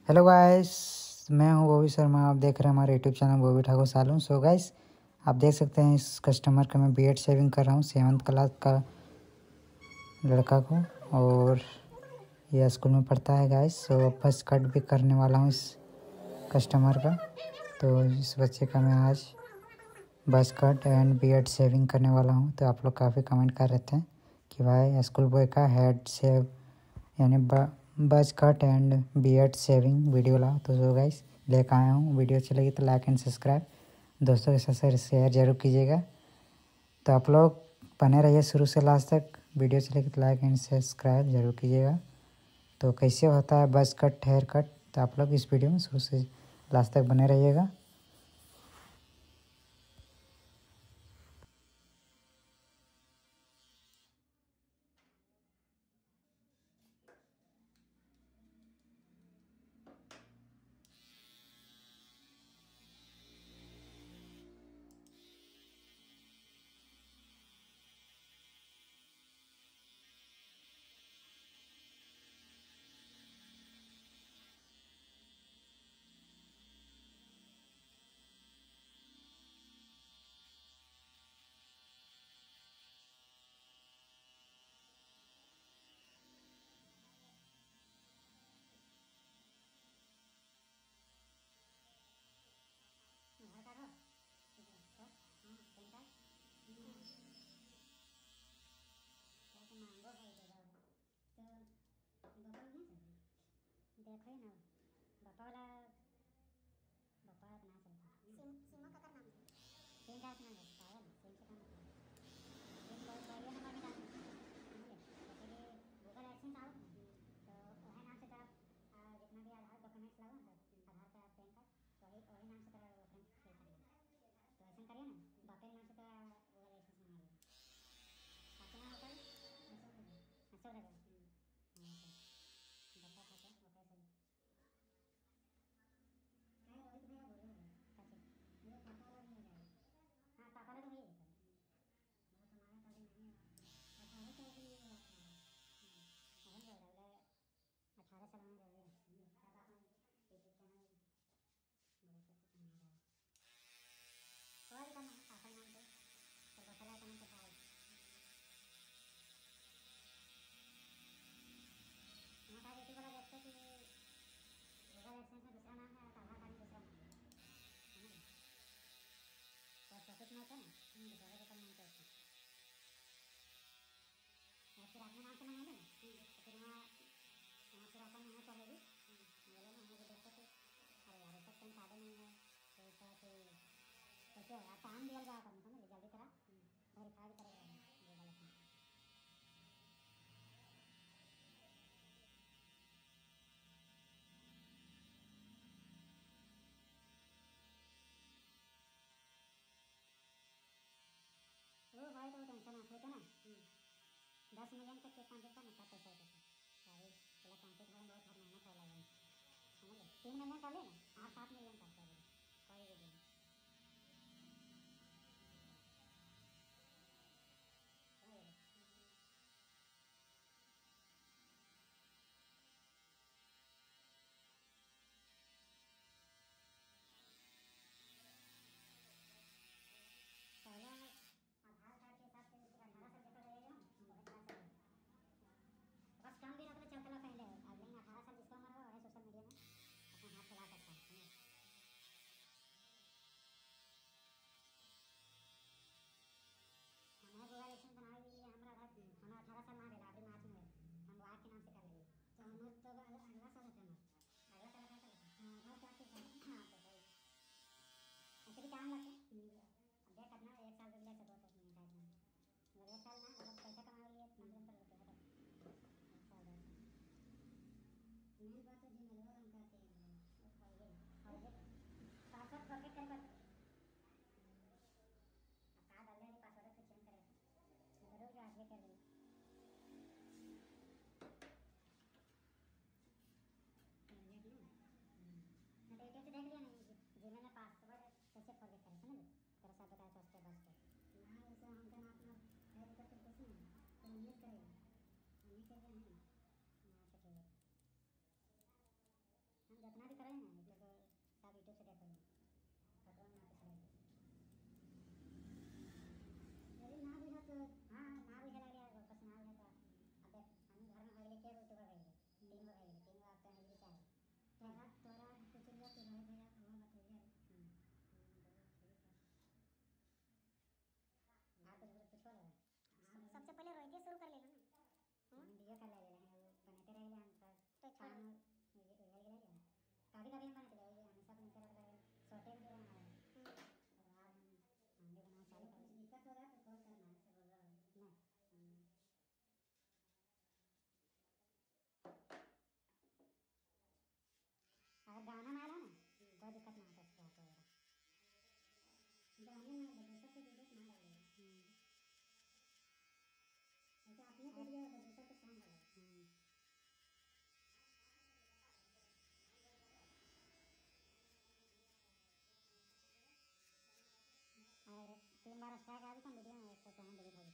Hello guys, मैं हूं बॉबी शर्मा। आप देख रहे हैं हमारे YouTube channel Bobby Thakur salon. So guys, आप देख सकते हैं इस कस्टमर का मैं बियर्ड शेविंग कर रहा हूं, 7th क्लास का लड़का को, और यह स्कूल में पढ़ता है गाइस। सो फर्स्ट कट भी करने वाला हूं इस कस्टमर का। तो इस बच्चे का मैं आज बस कट एंड बियर्ड शेविंग करने वाला हूं। तो आप लोग काफ़ी कमेंट कर रहे थे कि भाई स्कूल बॉय का हेड शेव यानी buzz cut and beard shaving video लाओ। तो सो गाइस लेकर आया हूँ। वीडियो चलेगी तो लाइक एंड सब्सक्राइब दोस्तों के साथ शेयर जरूर कीजिएगा। तो आप लोग बने रहिए शुरू से लास्ट तक। वीडियो चलेगी तो लाइक एंड सब्सक्राइब जरूर कीजिएगा। तो कैसे होता है बस कट हेयर कट, तो आप लोग इस वीडियो में शुरू से लास्ट तक बने रहिएगा। देखो ही ना बापा वाला बापा ना चलता सीमा का नाम है सेम डांस नाम है पागल सेम से काम करता है बहुत बढ़िया नंबर में डालना समझे। जैसे कि गूगल एडसेंस आओ तो वही नाम से तेरा जितना भी आधार डॉक्यूमेंट्स लगो ना आधार कार्ड पैन कार्ड वही नाम से तेरा रेफरेंस फिल करना। तो ऐसा करिए ना बापे नाम से तेरा गूगल एडसेंस मंगा लिया आपके नाम होता है ऐसा लगा बापा खाते ओके सही रोहित भैया बोले काचे मेरे पापा वाला भी हो जाएगा। हाँ पापा वाला तो हो ही जाता है वो तुम्हारा तो अभी नहीं है 18 साल की नहीं है अभी बोल रहा है 18 साल में जरूरी पापा का यूट्यूब चैनल बड़ा कैसे बना रहा है और भी करना है पापा नाम पे तो बसला का नाम पे था हमारा बेटी वाला देखते कि गूगल एडसेंस में दूसरा नाम है और आधार कार्ड में दूसरा नाम है तो प्रॉफिट में होता है ना दूसरे को करना होता है और फिर अपने नाम से मंगाएंगे ना तो फिर वहाँ फिर अपन यहाँ चलेगी बोले ना मुझे देखते थे अरे यार इसका पेन कार्ड नहीं है तो इसका फिर कैसे होगा टाइम दिया जाएगा करने समझ जल्दी करा वेरीफाई भी करेगा गूगल में वो भाई तो टेंशन आप होते ना 10 मिलियन तक के ट्रांजेक्शन का ना पैसा होता है भाई पहले ट्रांजेक्ट में बहुत हर महीने कर लगा समझ लो 3 मिलियन कर ले ना 8-7 मिलियन करता है कोई भी दिन पहले आधार कार्ड के हिसाब से 18 साल जैसा रहेगा तो 18 साल बस कम भी रख ले चलता पहले लेकिन 18 साल जिसका उम्र हो वही सोशल मीडिया में अपना हाथ चला सकता है हमें गूगल एडसेंस बनाने के लिए हमारा 18 साल ना रहेगा अभी मार्च में हम वाइफ के नाम से कर लेंगे तो हमारे तो अगला साल है अगला साल का आधार कार्ड के साथ हाँ तो भाई ऐसे भी टाइम लगता है अब देख अपना 1 साल भी ले सको तो टाइम में मतलब 1 साल ना मतलब पैसा कमाने के लिए कम से कम तो लगता है 1 साल 2 साल मेन बात तो जिम्मेदार उनका और ये पासवर्ड फॉरगेट कर कार्ड ऑलरेडी पासवर्ड तो चेंज करेगा जरूर जो आगे कर रही तो यूट्यूब से देख लिया नहीं जीमेल में पासवर्ड कैसे फॉरगेट करें समझ तेरा साथ बताया था उसके बाद हाँ जैसे हम तो अपना हेल्प करके कुछ नहीं तो उम्मीद करेगा उम्मीद करके नहीं हाँ तो ठीक है हम जितना ये टूट गया तो दूसरा कुछ काम कर और 3 बार स्ट्राइक आ भी वीडियो में एक फोटो हम डिलीट हो गई